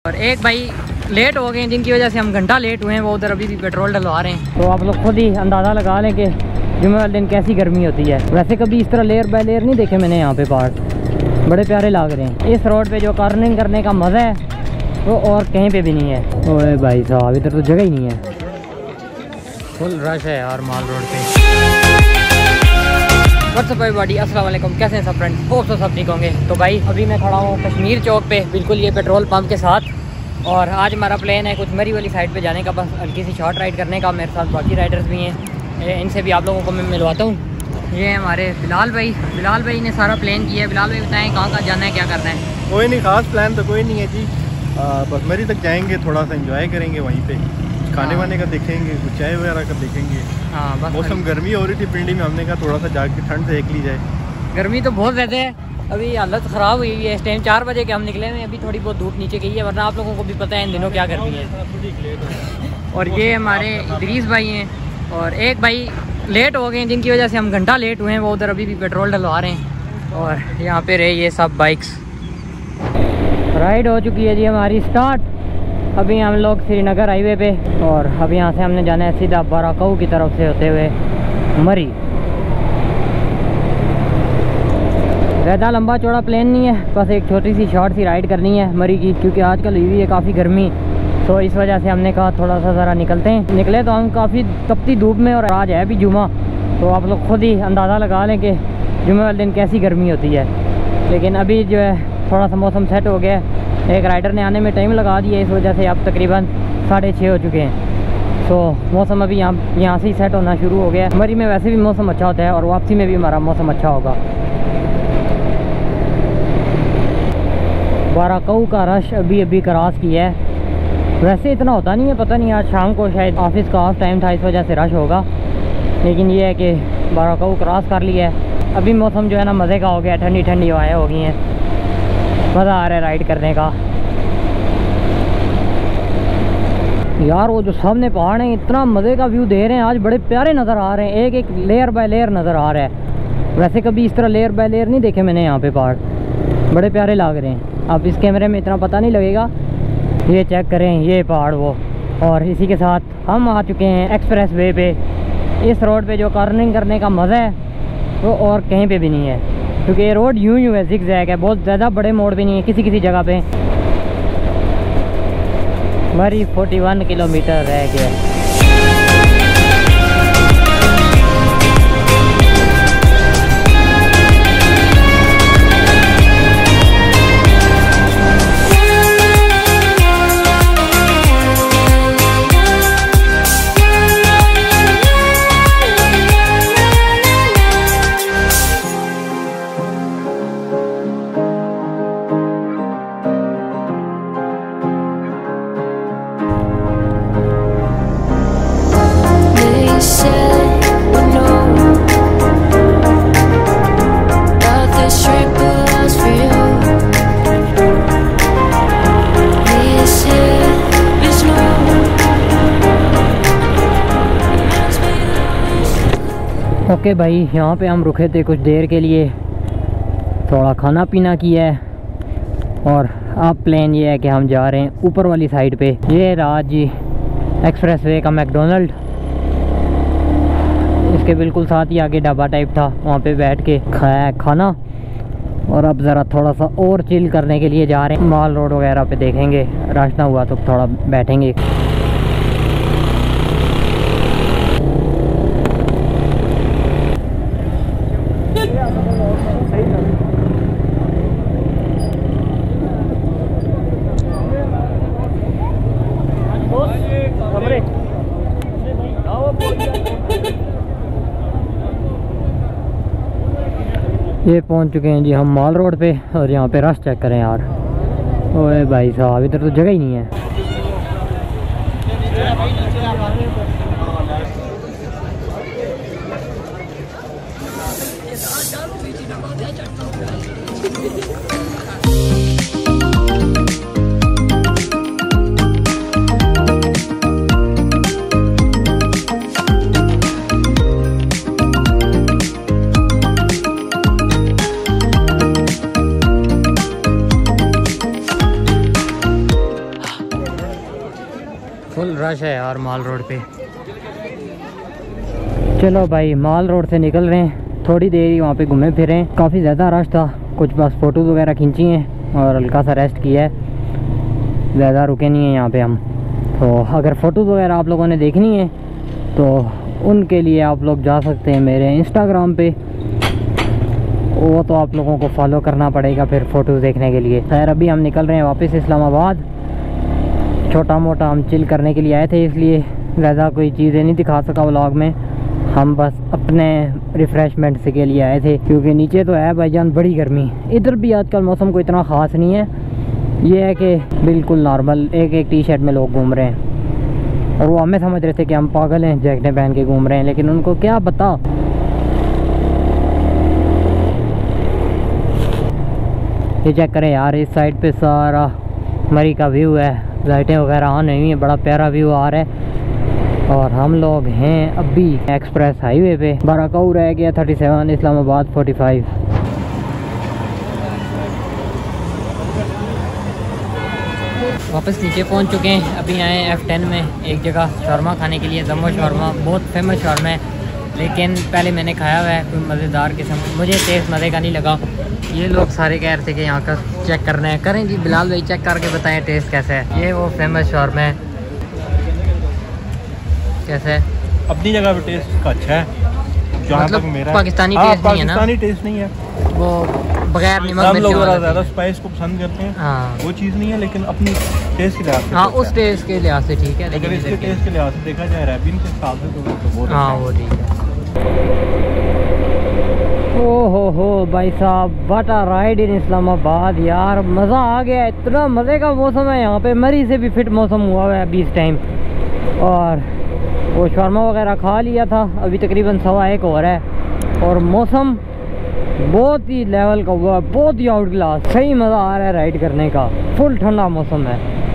और एक भाई लेट हो गए हैं, जिनकी वजह से हम घंटा लेट हुए हैं, वो उधर अभी भी पेट्रोल डलवा रहे हैं। तो आप लोग खुद ही अंदाज़ा लगा लें कि जुम्मे वाले दिन कैसी गर्मी होती है। वैसे कभी इस तरह लेयर बाय लेयर नहीं देखे मैंने यहाँ पे पहाड़, बड़े प्यारे लग रहे हैं। इस रोड पे जो कार्निंग करने का मज़ा है वो और कहीं पे भी नहीं है। ओए भाई साहब, इधर तो जगह ही नहीं है, फुल रश है यार माल रोड पे। व्हाट्सअप एवरीबॉडी, अस्सलाम वालेकुम, कैसे हैं सब फ्रेंड्स, होप तो सब ठीक होंगे। तो भाई अभी मैं खड़ा हूँ कश्मीर चौक पे, बिल्कुल ये पेट्रोल पंप के साथ। और आज हमारा प्लान है कुछ मरी वाली साइड पे जाने का, बस हल्की सी शॉर्ट राइड करने का। मेरे साथ बाकी राइडर्स भी हैं, इनसे भी आप लोगों को मैं मिलवाता हूँ। ये हमारे बिलाल भाई ने सारा प्लान किया है। बिलाल भाई बताएं कहाँ कहाँ जाना है, क्या करना है? कोई नहीं, खास प्लान तो कोई नहीं है जी, बस मरी तक जाएंगे, थोड़ा सा एंजॉय करेंगे वहीं पे, खाने वाने का देखेंगे, कुछ चाय वगैरह का देखेंगे। हाँ बस। मौसम गर्मी हो रही थी पिंडी में, हमने कहा थोड़ा सा जाके ठंड से सेक ली जाए। गर्मी तो बहुत ज़्यादा है, अभी हालत ख़राब हुई है। इस टाइम 4 बजे के हम निकले हैं, अभी थोड़ी बहुत धूप नीचे गई है, वरना आप लोगों को भी पता है इन दिनों क्या गर्मी है। और ये हमारे इदरीस भाई हैं, और एक भाई लेट हो गए हैं, जिनकी वजह से हम घंटा लेट हुए हैं, वो उधर अभी भी पेट्रोल डलवा रहे हैं। और यहाँ पे रहे ये सब बाइक्स। राइड हो चुकी है जी हमारी स्टार्ट। अभी हम लोग श्रीनगर हाईवे पे, और अब यहाँ से हमने जाना है सीधा बाराकाऊ की तरफ से होते हुए मरी। ज़्यादा लंबा चौड़ा प्लान नहीं है, बस एक छोटी सी शॉर्ट सी राइड करनी है मरी की, क्योंकि आजकल हुई है काफ़ी गर्मी, तो इस वजह से हमने कहा थोड़ा सा ज़रा निकलते हैं। निकले तो हम काफ़ी तपती धूप में, और आज है भी जुमा, तो आप लोग खुद ही अंदाज़ा लगा लें कि जुमे वाले दिन कैसी गर्मी होती है। लेकिन अभी जो है थोड़ा सा मौसम सेट हो गया है, एक राइडर ने आने में टाइम लगा दिया, इस वजह से अब तकरीबन 6:30 हो चुके हैं। तो मौसम अभी यहाँ से ही सेट होना शुरू हो गया है। मरी में वैसे भी मौसम अच्छा होता है, और वापसी में भी हमारा मौसम अच्छा होगा। बाराकाऊ का रश अभी क्रॉस किया है। वैसे इतना होता नहीं है, पता नहीं आज शाम को शायद ऑफिस का ऑफ टाइम था, इस वजह से रश होगा। लेकिन ये है कि बाराकाऊ क्रॉस कर लिया है। अभी मौसम जो है ना मज़े का हो गया, ठंडी ठंडी हवाएँ हो गई हैं, मज़ा आ रहा है राइड करने का। यार वो जो सामने पहाड़ हैं, इतना मज़े का व्यू दे रहे हैं आज, बड़े प्यारे नज़र आ रहे हैं, एक एक लेयर बाय लेयर नज़र आ रहा है। वैसे कभी इस तरह लेयर बाय लेयर नहीं देखे मैंने यहाँ पे पहाड़, बड़े प्यारे लग रहे हैं। अब इस कैमरे में इतना पता नहीं लगेगा। ये चेक करें, ये पहाड़ वो। और इसी के साथ हम आ चुके हैं एक्सप्रेस वे पे। इस रोड पे जो कार्निंग करने का मज़ा है वो और कहीं पे भी नहीं है, क्योंकि ये रोड यूं है, ज़िगज़ैग है, बहुत ज़्यादा बड़े मोड़ भी नहीं है किसी किसी जगह पे। मरी 41 किलोमीटर रह गया। ओके भाई, यहाँ पे हम रुके थे कुछ देर के लिए, थोड़ा खाना पीना किया है, और अब प्लान ये है कि हम जा रहे हैं ऊपर वाली साइड पे। ये रहा जी एक्सप्रेस वे का मैकडोनल्ड, इसके बिल्कुल साथ ही आगे ढाबा टाइप था, वहाँ पे बैठ के खाया खाना। और अब ज़रा थोड़ा सा और चिल करने के लिए जा रहे हैं, माल रोड वगैरह पे देखेंगे, रास्ता हुआ तो थोड़ा बैठेंगे। ये पहुंच चुके हैं जी हम माल रोड पे, और यहाँ पे रश चेक करें यार। ओए भाई साहब, इधर तो जगह ही नहीं है। फुल रश है यार माल रोड पे। चलो भाई माल रोड से निकल रहे हैं, थोड़ी देर ही वहाँ पे घूमे फिरे। काफ़ी ज़्यादा रश था, कुछ बस फ़ोटोज़ वगैरह खींची हैं और हल्का सा रेस्ट किया है, ज़्यादा रुके नहीं हैं यहाँ पे हम। तो अगर फ़ोटोज़ वगैरह आप लोगों ने देखनी है तो उनके लिए आप लोग जा सकते हैं मेरे इंस्टाग्राम पे, वो तो आप लोगों को फॉलो करना पड़ेगा फिर फ़ोटोज़ देखने के लिए। खैर अभी हम निकल रहे हैं वापस इस्लामाबाद। छोटा मोटा हम चिल करने के लिए आए थे, इसलिए ज़्यादा कोई चीज़ें नहीं दिखा सका व्लॉग में। हम बस अपने रिफ़्रेशमेंट के लिए आए थे, क्योंकि नीचे तो है भाईजान बड़ी गर्मी। इधर भी आजकल मौसम कोई इतना ख़ास नहीं है, ये है कि बिल्कुल नॉर्मल एक टी शर्ट में लोग घूम रहे हैं और वो हमें समझ रहे थे कि हम पागल हैं, जैकेटें पहन के घूम रहे हैं, लेकिन उनको क्या पता। ये चेक करें यार, इस साइड पे सारा मरी का व्यू है, लाइटें वगैरह ऑन हुई हैं, बड़ा प्यारा व्यू आ रहा है। और हम लोग हैं अभी एक्सप्रेस हाईवे पे। बाराकाऊ रह गया 37, इस्लामाबाद 45। वापस नीचे पहुंच चुके हैं। अभी आए F10 में एक जगह शौरमा खाने के लिए, जम्मो शौरमा, बहुत फेमस शौरमा है, लेकिन पहले मैंने खाया हुआ है, कोई मज़ेदार किस्म, मुझे टेस्ट मज़े का नहीं लगा। ये लोग सारे कह रहे थे कि यहाँ का चेक करना है, करें जी बिलाल भाई, चेक करके बताएं टेस्ट कैसा है। ये वो फेमस शौरमा है, कैसा है? अपनी जगह पे टेस्ट का अच्छा है, जहाँ मतलब तक मेरा पाकिस्तानी टेस्ट नहीं है ना? पाकिस्तानी टेस्ट नहीं है, वो बगैर नमक हम मिर्च लोग वाला ज़्यादा स्पाइस को पसंद करते हैं। हाँ वो चीज़ नहीं है, लेकिन अपनी टेस्ट के लिहाज से हाँ, अच्छा उस टेस्ट के लिहाज से ठीक है, है। अगर लेकिन इसके टेस्ट के लिहाज से देखा जाए रैबिन के हिसाब से तो बहुत हाँ अच्छा वो ठीक है। ओ हो भाई साहब, what a ride in Islamabad यार, मज़ा आ गया। इतना मज़े का मौसम है यहाँ पे, मरी से भी फिट मौसम हुआ हुआ है अभी इस टाइम। और वो शौरमा वगैरह खा लिया था, अभी तकरीबन 1:15 हो रहा है और मौसम बहुत ही लेवल का हुआ है, बहुत ही आउट क्लास। सही मज़ा आ रहा है राइड करने का, फुल ठंडा मौसम है।